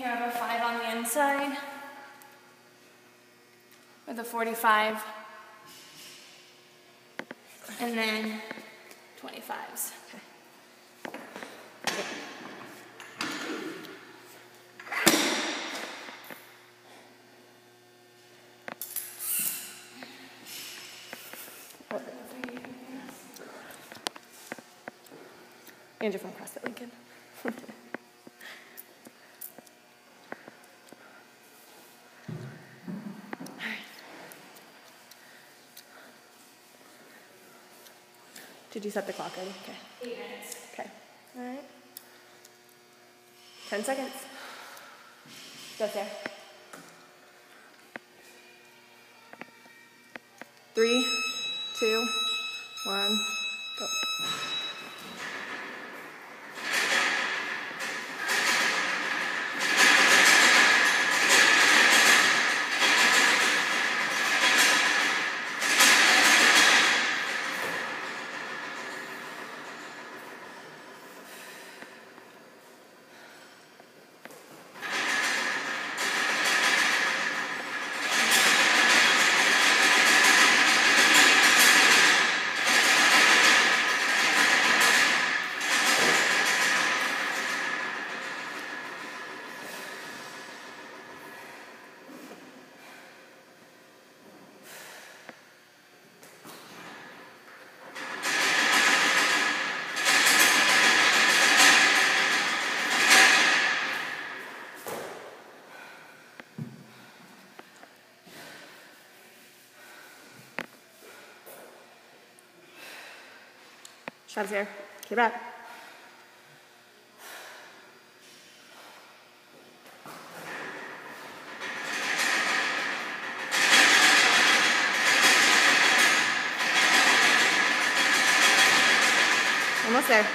grab a 5 on the inside with a 45, and then 25s. Okay. Andrew from CrossFit Lincoln. Did you set the clock already? Okay. 8 minutes. Okay. All right. 10 seconds. Go, Sarah. 3, 2, 1, go. Shots here. Keep up. Almost there.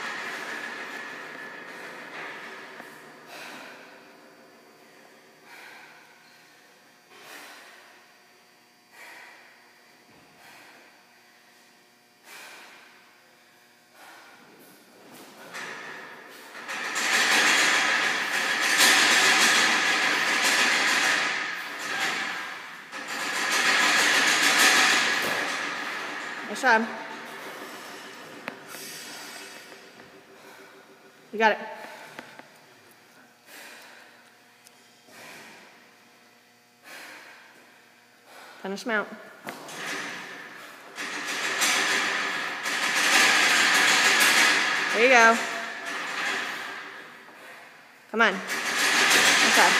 Nice job. You got it. Finish mount. There you go. Come on. Good job.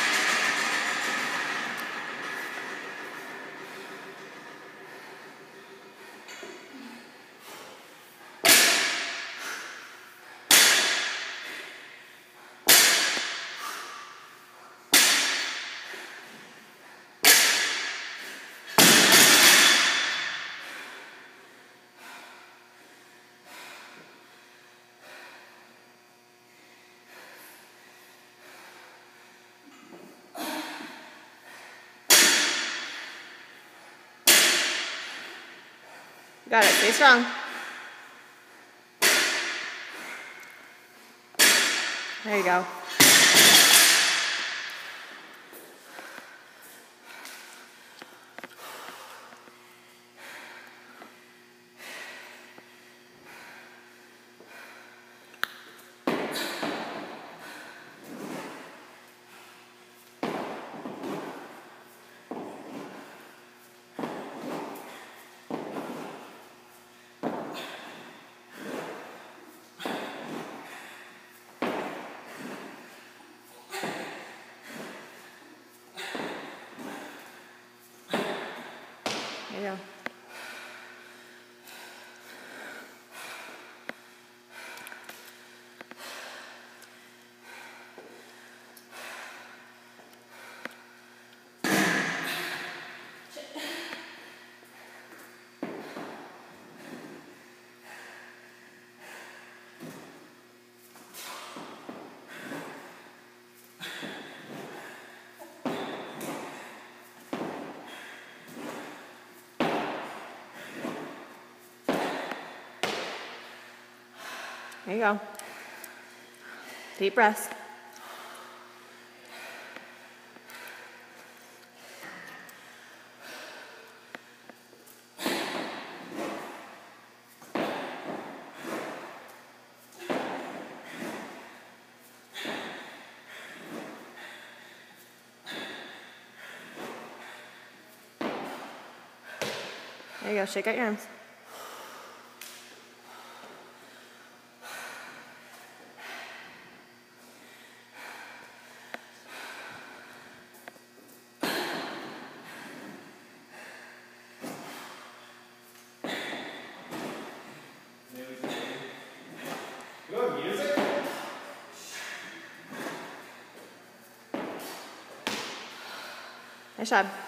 Got it. Stay strong. There you go. There you go. There you go. Deep breaths. There you go. Shake out your arms. Good music. Nice job.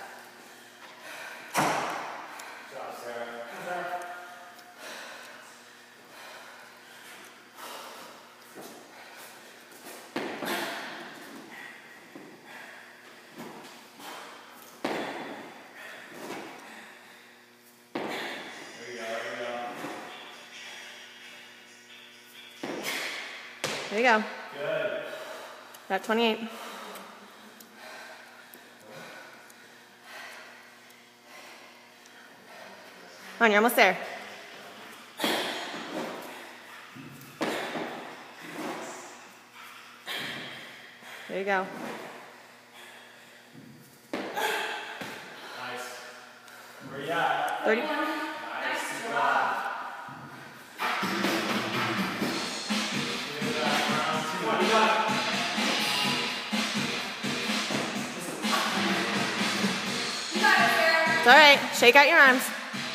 There you go. Good. Got 28. Come on, you're almost there. There you go. Nice. Where you at? 30. Nice job. Come on, you got it. You got it, Sarah. It's all right. Shake out your arms.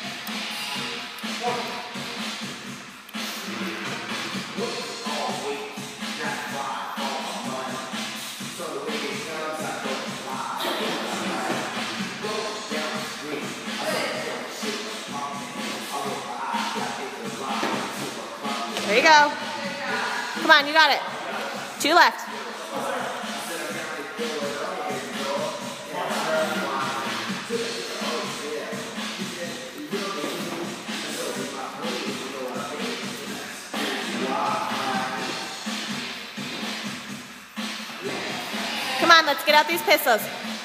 There you go. Come on, you got it. 2 left. Come on, let's get out these pistols.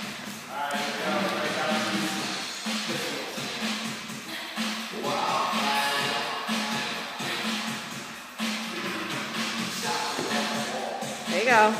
There you go.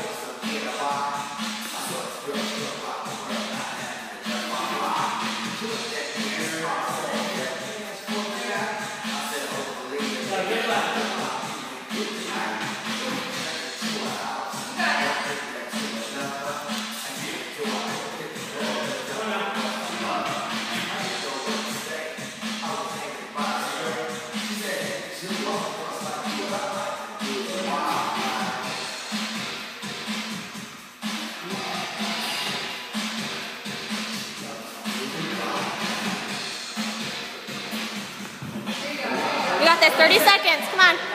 You got this. 30 seconds. Come on.